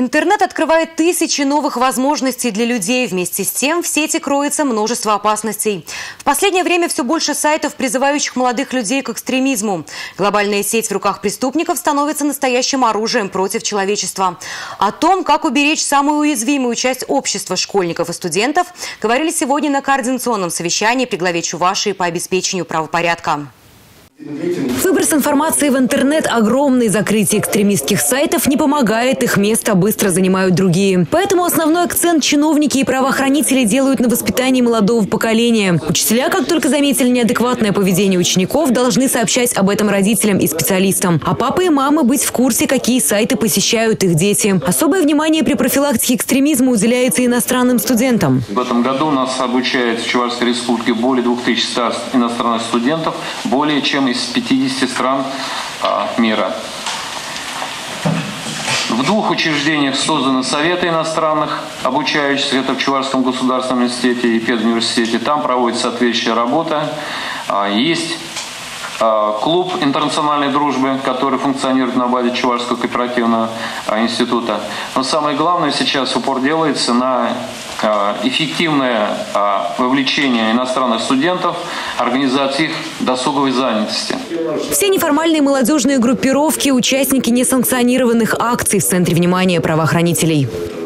Интернет открывает тысячи новых возможностей для людей. Вместе с тем в сети кроется множество опасностей. В последнее время все больше сайтов, призывающих молодых людей к экстремизму. Глобальная сеть в руках преступников становится настоящим оружием против человечества. О том, как уберечь самую уязвимую часть общества школьников и студентов, говорили сегодня на координационном совещании при главе Чувашии по обеспечению правопорядка. Выброс информации в интернет огромный. Закрытие экстремистских сайтов не помогает, их место быстро занимают другие. Поэтому основной акцент чиновники и правоохранители делают на воспитании молодого поколения. Учителя, как только заметили неадекватное поведение учеников, должны сообщать об этом родителям и специалистам. А папы и мамы быть в курсе, какие сайты посещают их дети. Особое внимание при профилактике экстремизма уделяется иностранным студентам. В этом году у нас обучает в Чувашской республике более 2100 иностранных студентов, более чем из 50 стран мира. В 2 учреждениях созданы советы иностранных обучающихся. Это в Чувашском государственном университете и педуниверситете. Там проводится соответствующая работа. Есть клуб интернациональной дружбы, который функционирует на базе Чувашского кооперативного института. Но самое главное сейчас упор делается на эффективное вовлечение иностранных студентов, организации их досуговой занятости. Все неформальные молодежные группировки – участники несанкционированных акций в центре внимания правоохранителей.